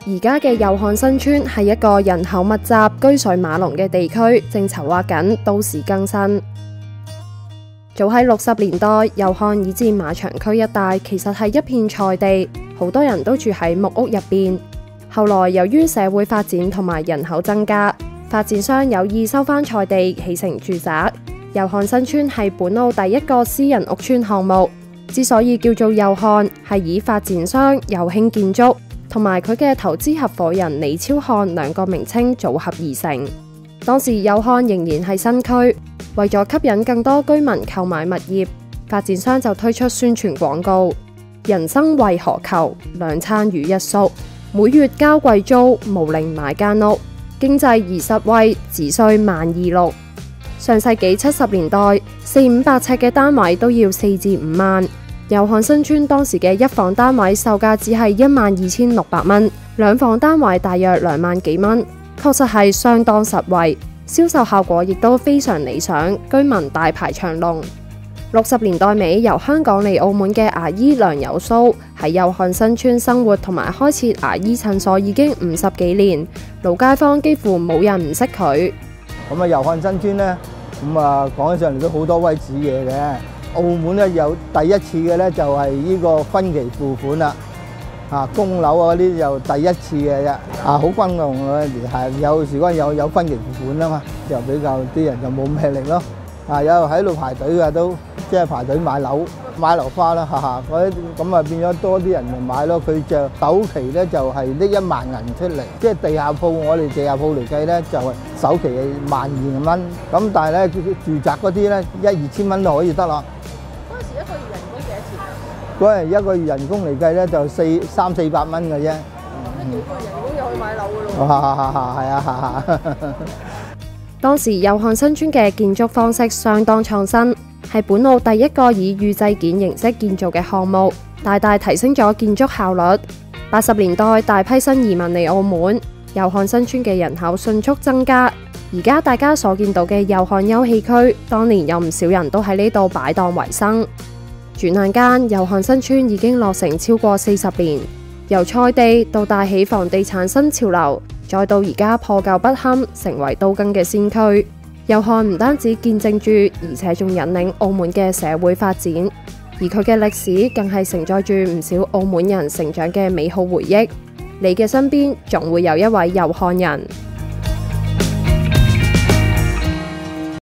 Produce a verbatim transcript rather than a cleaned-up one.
而家嘅祐漢新村係一個人口密集、居水馬龍嘅地區，正籌劃緊都市更新。早喺六十年代，祐漢以至馬場區一帶其實係一片菜地，好多人都住喺木屋入邊。後來由於社會發展同埋人口增加，發展商有意收返菜地起成住宅。祐漢新村係本澳第一個私人屋邨項目，之所以叫做祐漢，係以發展商祐興建築同埋佢嘅投資合夥人李超漢兩個名稱組合而成。當時祐漢仍然係新區，為咗吸引更多居民購買物業，發展商就推出宣傳廣告：人生為何求，兩餐與一宿，每月交貴租，無令買間屋，經濟而實惠，只需萬二六。上世紀七十年代，四五百尺嘅單位都要四至五萬。祐漢新村當時嘅一房單位售價只係一萬二千六百蚊，兩房單位大約兩萬幾蚊，確實係相當實惠，銷售效果亦都非常理想，居民大排長龍。六十年代尾，由香港嚟澳門嘅牙醫梁有蘇喺祐漢新村生活同埋開設牙醫診所已經五十幾年，老街坊幾乎冇人唔識佢。 咁啊，祐漢新村咧，咁啊講起上嚟都好多威子嘢嘅。澳門咧有第一次嘅咧就係呢個分期付款啦，啊供樓啊嗰啲就第一次嘅啫，啊好轟動嗰陣時係有時嗰陣有有分期付款啊嘛，就比較啲人就冇咩力咯，啊有喺度排隊嘅都即係排隊買樓買樓花啦，哈哈嗰啲咁啊變咗多啲人就買咯。佢就首期咧就係搦一萬銀出嚟，即係地下鋪我哋地下鋪嚟計咧就係首期係萬二蚊，咁但係咧住宅嗰啲咧一二千蚊都可以得啦。 嗰陣時一個月人工幾多錢啊？ 嗰陣一個月人工嚟計咧就四三四百蚊嘅啫。 一幾個人工就可以買樓嘅咯。 係啊係啊。 當時祐漢新村嘅建築方式相當創新，係本澳第一個以預製件形式建造嘅項目，大大提升咗建築效率。八十年代大批新移民嚟澳門，祐漢新村嘅人口迅速增加。而家大家所見到嘅祐漢休憩區，當年有唔少人都喺呢度擺檔為生。轉眼間，祐漢新村已經落成超過四十年，由菜地到帶起房地產新潮流，再到而家破舊不堪，成為都更嘅先驅。祐漢唔單止見證住，而且仲引領澳門嘅社會發展，而佢嘅歷史更係承載住唔少澳門人成長嘅美好回憶。你嘅身邊總會有一位祐漢人。